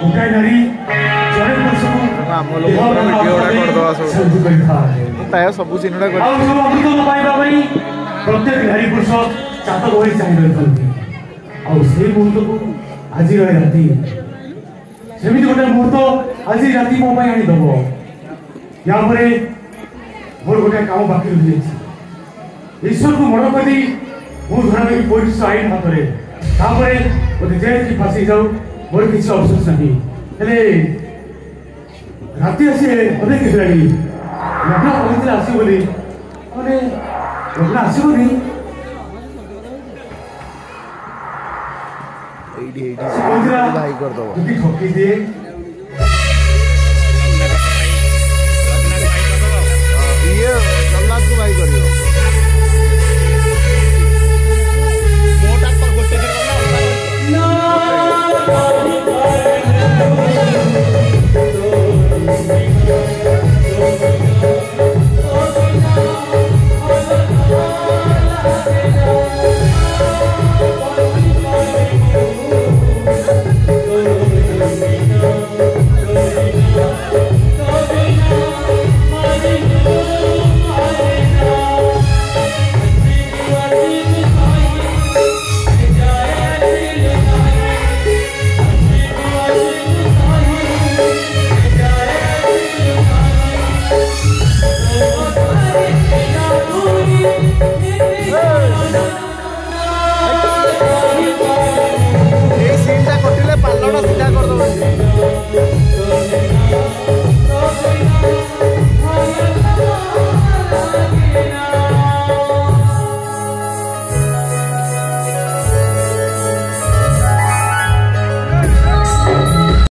गोटाए नारी जड़े पुरुष आम लोग भिडियोटा करदे प्राय सब सीन गुड़ा अमृत पाइबा प्रत्येक नारी पुरुष चातक हो चाहिए रही मुहूर्त को आज राति सेमती गोटे मुहूर्त आज राति मो आनीदब या मोर गोटे काम बाकी रही ईश्वर को मन कर मुझे धरा देवी पुलिस आईन हाथ में मत जेल की फांसी जाऊ मोर किसी अफसोस नहीं राति आसी अनेक हेलानी लग्न कहते आसो मैंने लग्न आसबनी ठकी दिए